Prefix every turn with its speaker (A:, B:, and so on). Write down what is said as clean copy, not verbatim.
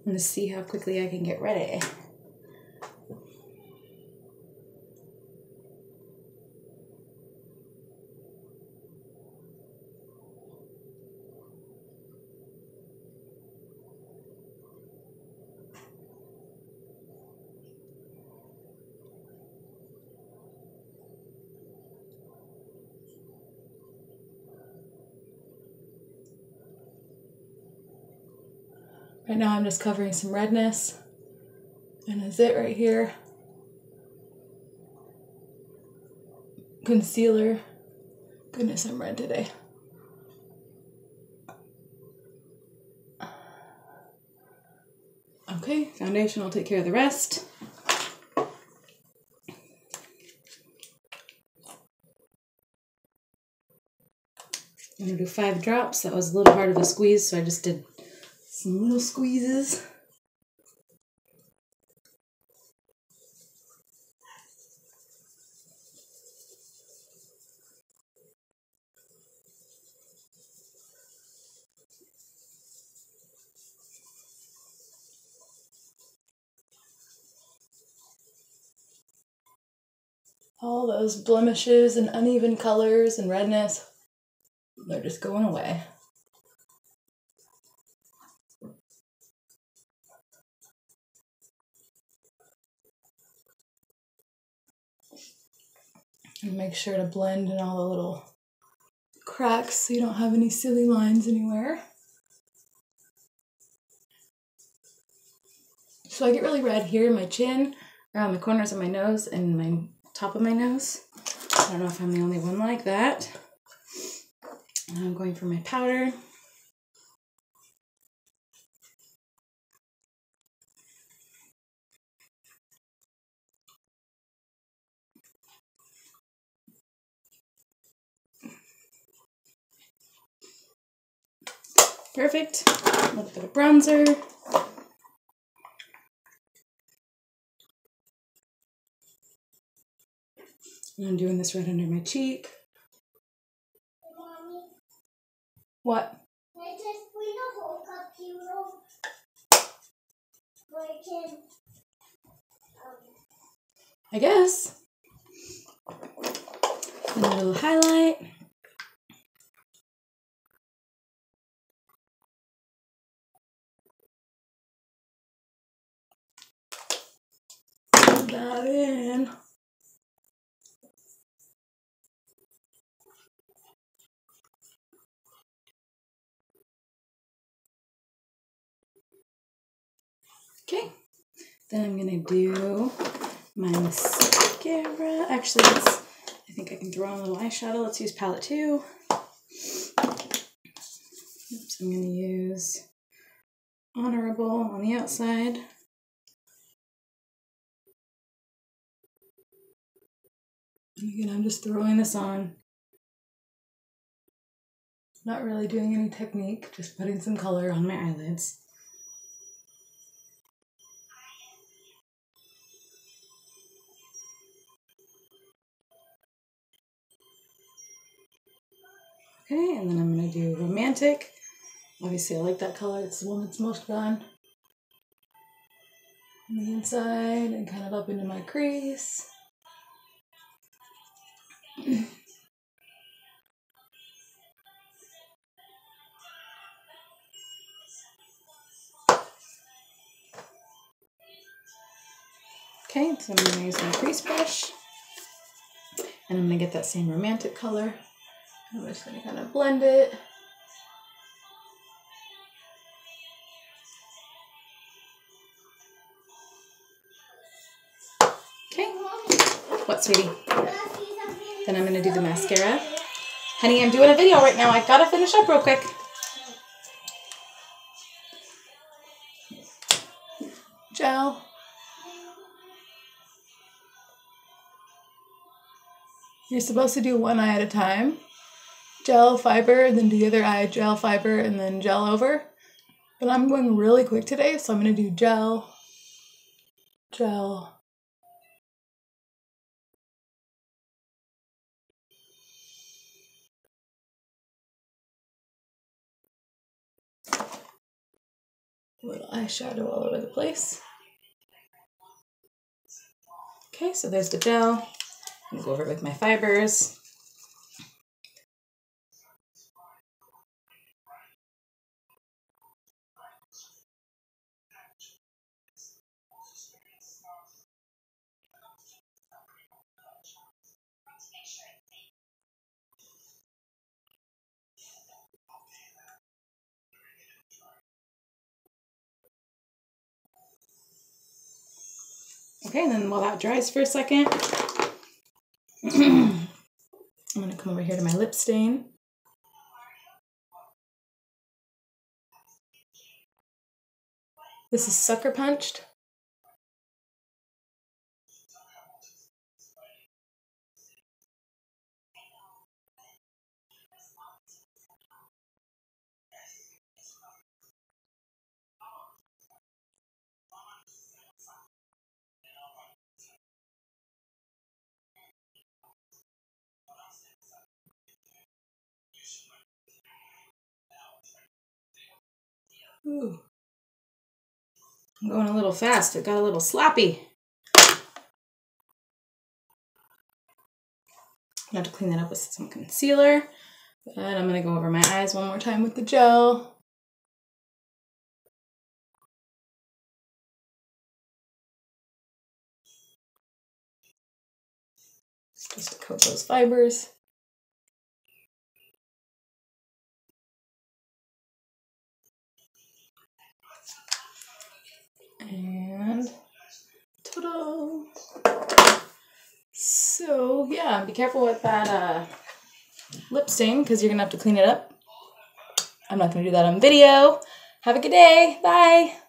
A: to see how quickly I can get ready. Right now I'm just covering some redness and a zit right here. Concealer. Goodness, I'm red today. Okay, foundation will take care of the rest. I'm gonna do 5 drops. That was a little hard of a squeeze, so I just did some little squeezes. All those blemishes and uneven colors and redness, they're just going away. And make sure to blend in all the little cracks so you don't have any silly lines anywhere. So I get really red here in my chin, around the corners of my nose, and my top of my nose. I don't know if I'm the only one like that. And I'm going for my powder. Perfect. A little bit of bronzer. And I'm doing this right under my cheek.
B: Mommy,
A: What?
B: can I just bring a whole cup hero? Where I can,
A: I guess. And a little highlight. Put that in. Okay. Then I'm gonna do my mascara. Actually, I think I can throw on a little eyeshadow. Let's use palette 2. Oops, I'm gonna use Honorable on the outside. And again, I'm just throwing this on. Not really doing any technique, just putting some color on my eyelids. Okay, and then I'm gonna do Romantic. Obviously, I like that color. It's the one that's most gone. On the inside and kind of up into my crease. Okay, so I'm going to use my crease brush. And I'm going to get that same Romantic color. I'm just going to kind of blend it. Okay. What, sweetie? Then I'm going to do the mascara. Honey, I'm doing a video right now. I got to finish up real quick. Gel. You're supposed to do one eye at a time. Gel, fiber, and then do the other eye, gel, fiber, and then gel over. But I'm going really quick today, so I'm going to do gel, gel. A little eyeshadow all over the place. Okay, so there's the gel. I'm gonna go over it with my fibers. Okay, and then while that dries for a second, I'm gonna come over here to my lip stain. This is Sucker Punched. Ooh. I'm going a little fast. It got a little sloppy. I'm gonna have to clean that up with some concealer. But I'm gonna go over my eyes one more time with the gel. Just to coat those fibers. And ta-da! So yeah, be careful with that lip stain because you're gonna have to clean it up. I'm not gonna do that on video. Have a good day. Bye.